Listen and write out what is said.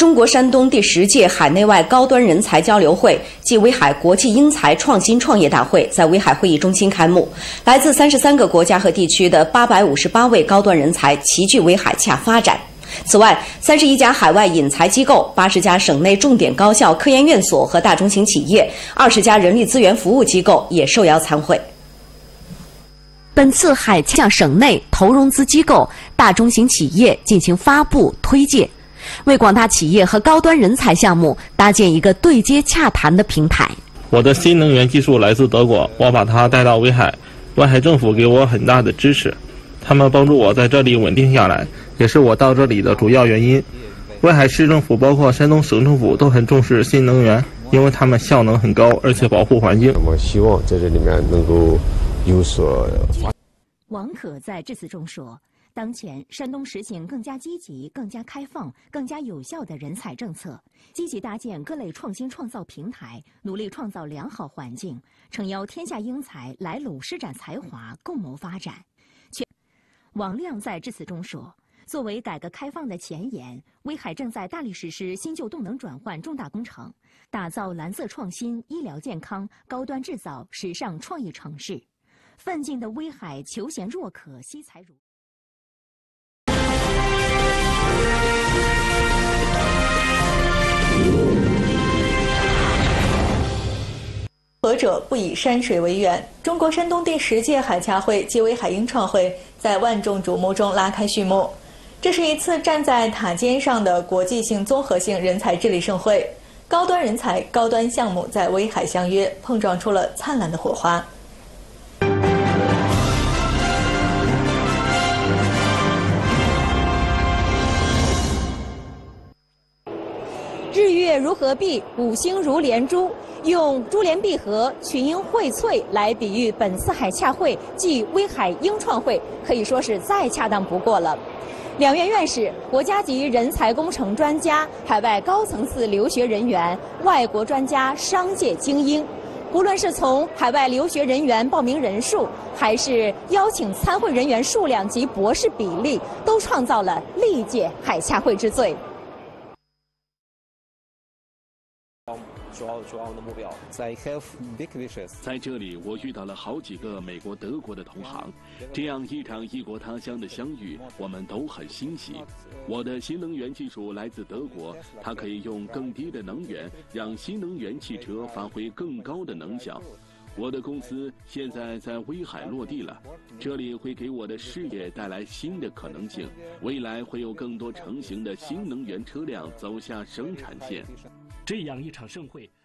中国山东第10届海内外高端人才交流会暨威海国际英才创新创业大会在威海会议中心开幕。来自33个国家和地区的858位高端人才齐聚威海洽发展。此外，31家海外引才机构、80家省内重点高校、科研院所和大中型企业、20家人力资源服务机构也受邀参会。本次海洽向省内投融资机构、大中型企业进行发布推介，为广大企业和高端人才项目搭建一个对接洽谈的平台。 我的新能源技术来自德国，我把它带到威海，威海政府给我很大的支持，他们帮助我在这里稳定下来，也是我到这里的主要原因。威海市政府包括山东省政府都很重视新能源，因为它们效能很高，而且保护环境。 我希望在这里面能够有所发展。 王可在致辞中说，当前山东实行更加积极、更加开放、更加有效的人才政策，积极搭建各类创新创造平台，努力创造良好环境，诚邀天下英才来鲁施展才华，共谋发展。王亮在致辞中说，作为改革开放的前沿，威海正在大力实施新旧动能转换重大工程，打造蓝色创新、医疗健康、高端制造、时尚创意城市。奋进的威海求贤若渴，惜才如。 合者不以山水为远。中国山东第10届海洽会暨威海英创会在万众瞩目中拉开序幕。这是一次站在塔尖上的国际性综合性人才智力盛会，高端人才、高端项目在威海相约，碰撞出了灿烂的火花。 日月如合璧，五星如连珠。用珠联璧合、群英荟萃来比喻本次海洽会暨威海英创会，可以说是再恰当不过了。两院院士、国家级人才工程专家、海外高层次留学人员、外国专家、商界精英，无论是从海外留学人员报名人数，还是邀请参会人员数量及博士比例，都创造了历届海洽会之最。 主要的目标。I have big wishes。 在这里，我遇到了好几个美国、德国的同行，这样一场异国他乡的相遇，我们都很欣喜。我的新能源技术来自德国，它可以用更低的能源，让新能源汽车发挥更高的能效。我的公司现在在威海落地了，这里会给我的事业带来新的可能性。未来会有更多成型的新能源车辆走下生产线。 这样一场盛会。